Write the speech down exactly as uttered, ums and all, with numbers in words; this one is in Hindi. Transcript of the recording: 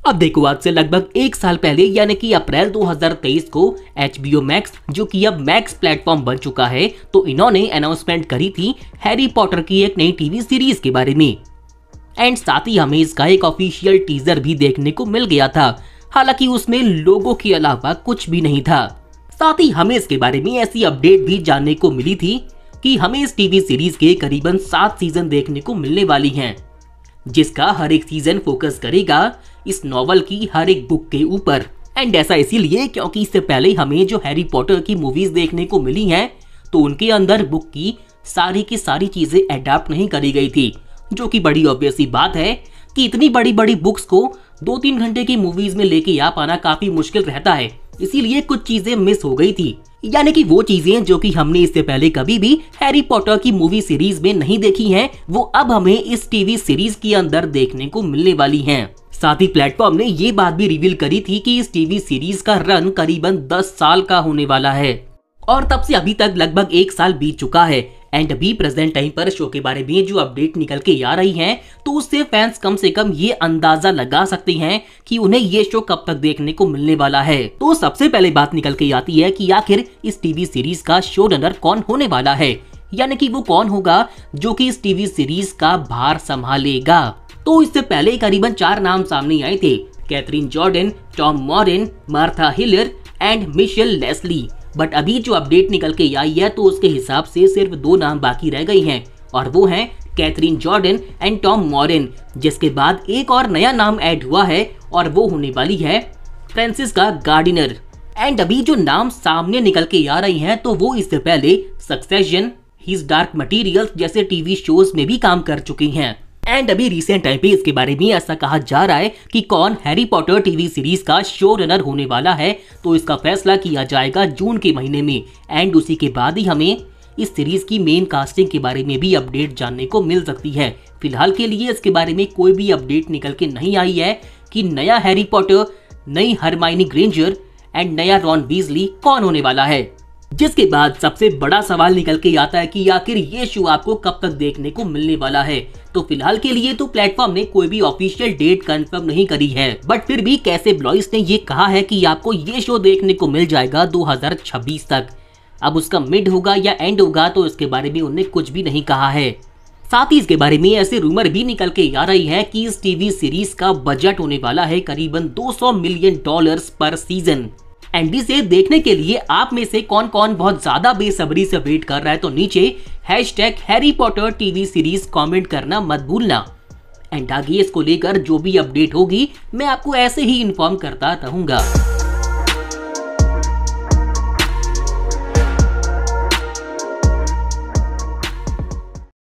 अब देखो, आज से लगभग एक साल पहले यानी कि अप्रैल दो हज़ार तेईस को एच बी ओ मैक्स, जो कि अब मैक्स प्लेटफॉर्म बन चुका है, तो इन्होंने अनाउंसमेंट करी थी हैरी पॉटर की एक नई टीवी सीरीज के बारे में। एंड साथ ही हमें इसका एक ऑफिशियल टीजर भी देखने को मिल गया था। हालांकि उसमें लोगों के अलावा कुछ भी नहीं था। साथ ही हमें इसके बारे में ऐसी अपडेट भी जानने को मिली थी कि हमें इस टीवी सीरीज के करीबन सात सीजन देखने को मिलने वाली हैं, जिसका हर एक सीजन फोकस करेगा इस नॉवल की हर एक बुक के ऊपर। एंड ऐसा इसीलिए क्योंकि इससे पहले हमें जो हैरी पॉटर की मूवीज देखने को मिली हैं, तो उनके अंदर बुक की सारी की सारी चीजें अडॉप्ट नहीं करी गई थी, जो कि बड़ी ऑब्वियस सी बात है कि इतनी बड़ी बड़ी बुक्स को दो तीन घंटे की मूवीज में लेके आ पाना काफी मुश्किल रहता है। इसीलिए कुछ चीजें मिस हो गई थी, यानी कि वो चीजें जो कि हमने इससे पहले कभी भी हैरी पॉटर की मूवी सीरीज में नहीं देखी हैं, वो अब हमें इस टीवी सीरीज के अंदर देखने को मिलने वाली हैं। साथ ही प्लेटफॉर्म ने ये बात भी रिवील करी थी कि इस टीवी सीरीज का रन करीबन दस साल का होने वाला है, और तब से अभी तक लगभग एक साल बीत चुका है। एंड अभी प्रेजेंट टाइम पर शो के बारे में जो अपडेट निकल के आ रही हैं, तो उससे फैंस कम से कम ये अंदाजा लगा सकते हैं कि उन्हें ये शो कब तक देखने को मिलने वाला है। तो सबसे पहले बात निकल के आती है कि आखिर इस टीवी सीरीज का शो रनर कौन होने वाला है, यानी कि वो कौन होगा जो कि इस टीवी सीरीज का भार संभालेगा। तो इससे पहले करीबन चार नाम सामने आए थे: Catherine Jordan, Tom Moran, Martha Hiller and Michelle Leslie. But अभी जो अपडेट निकल के आई है, तो उसके हिसाब से सिर्फ दो नाम बाकी रह गई हैं, और वो हैं Catherine Jordan and Tom Moran, जिसके बाद एक और नया नाम ऐड हुआ है, और वो होने वाली है फ्रांसिस्का गार्डिनर। एंड अभी जो नाम सामने निकल के आ रही हैं, तो वो इससे पहले सक्सेशन, हिज डार्क मटेरियल्स जैसे टीवी शोज में भी काम कर चुकी हैं। एंड अभी रिसेंट टाइम पे इसके बारे में ऐसा कहा जा रहा है कि कौन हैरी पॉटर टीवी सीरीज का शो रनर होने वाला है, तो इसका फैसला किया जाएगा जून के महीने में। एंड उसी के बाद ही हमें इस सीरीज की मेन कास्टिंग के बारे में भी अपडेट जानने को मिल सकती है। फिलहाल के लिए इसके बारे में कोई भी अपडेट निकल के नहीं आई है कि नया हैरी पॉटर, नई हरमाइनी ग्रेंजर एंड नया रॉन वीजली कौन होने वाला है। जिसके बाद सबसे बड़ा सवाल निकल के आता है कि आखिर ये शो आपको कब तक देखने को मिलने वाला है। तो फिलहाल के लिए तो प्लेटफॉर्म ने कोई भी ऑफिशियल डेट कंफर्म नहीं करी है, बट फिर भी कैसे ब्लॉइस ने ये कहा है कि आपको ये शो देखने को मिल जाएगा दो हज़ार छब्बीस तक। अब उसका मिड होगा या एंड होगा, तो इसके बारे में उन्होंने कुछ भी नहीं कहा है। साथ ही इसके बारे में ऐसे रूमर भी निकल के आ रही है कि इस टीवी सीरीज का बजट होने वाला है करीबन दो सौ मिलियन डॉलर्स पर सीजन। एंड इसे देखने के लिए आप में से कौन कौन बहुत ज्यादा बेसब्री से वेट कर रहा है, तो नीचे hashtag Harry Potter TV series comment करना मत भूलना। एंड आगे इसको लेकर जो भी अपडेट होगी, मैं आपको ऐसे ही इन्फॉर्म करता रहूंगा।